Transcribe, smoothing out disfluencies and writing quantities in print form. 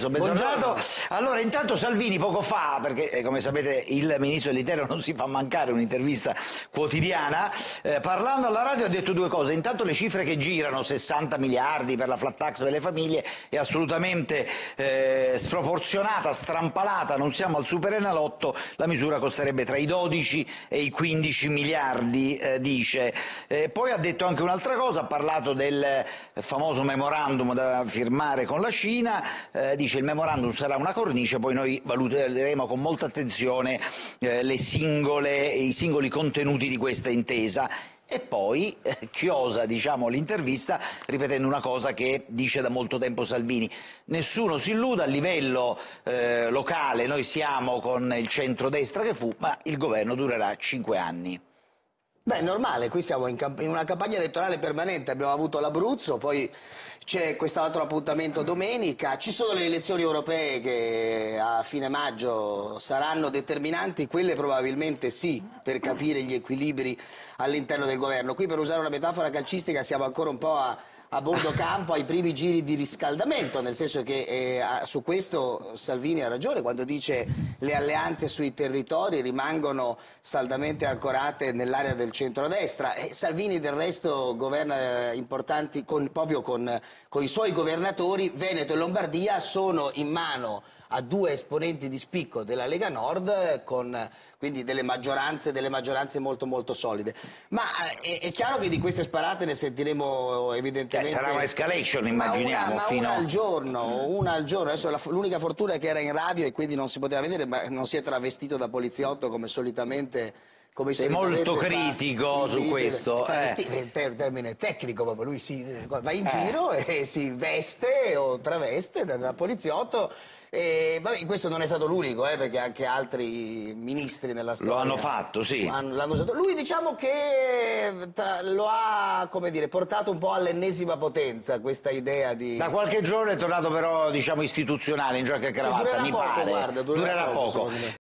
Bentornato. Allora, intanto Salvini poco fa, perché come sapete il ministro dell'Interno non si fa mancare un'intervista quotidiana, parlando alla radio ha detto due cose. Intanto le cifre che girano, 60 miliardi per la flat tax per le famiglie, è assolutamente sproporzionata, strampalata, non siamo al Superenalotto, la misura costerebbe tra i 12 e i 15 miliardi, dice. Poi ha detto anche un'altra cosa, ha parlato del famoso memorandum da firmare con la Cina, dice il memorandum sarà una cornice, poi noi valuteremo con molta attenzione i singoli contenuti di questa intesa. E poi chiosa, diciamo, l'intervista ripetendo una cosa che dice da molto tempo Salvini: nessuno si illuda, a livello locale noi siamo con il centrodestra che fu, ma il governo durerà 5 anni. Beh, è normale, qui siamo in una campagna elettorale permanente, abbiamo avuto l'Abruzzo, poi c'è quest'altro appuntamento domenica, ci sono le elezioni europee che a fine maggio saranno determinanti, quelle probabilmente sì, per capire gli equilibri all'interno del governo. Qui, per usare una metafora calcistica, siamo ancora un po' a bordo campo, ai primi giri di riscaldamento, nel senso che su questo Salvini ha ragione quando dice le alleanze sui territori rimangono saldamente ancorate nell'area del centrodestra. Salvini del resto governa importanti proprio con i suoi governatori. Veneto e Lombardia sono in mano a due esponenti di spicco della Lega Nord, con quindi delle maggioranze molto molto solide. Ma è chiaro che di queste sparate ne sentiremo evidentemente... sarà un'escalation, immaginiamo. Una al giorno. Adesso l'unica fortuna è che era in radio e quindi non si poteva vedere, ma non si è travestito da poliziotto come solitamente... Sei molto critico su questo. Il termine tecnico, proprio lui va in giro e si veste o traveste da poliziotto. Vabbè, questo non è stato l'unico, perché anche altri ministri nella storia lo hanno fatto, sì. L'hanno usato. Lui, diciamo che lo ha, come dire, portato un po' all'ennesima potenza questa idea di... Da qualche giorno è tornato però, diciamo, istituzionale, in giacca e cravatta, mi pare. Durerà poco, guarda, durerà poco.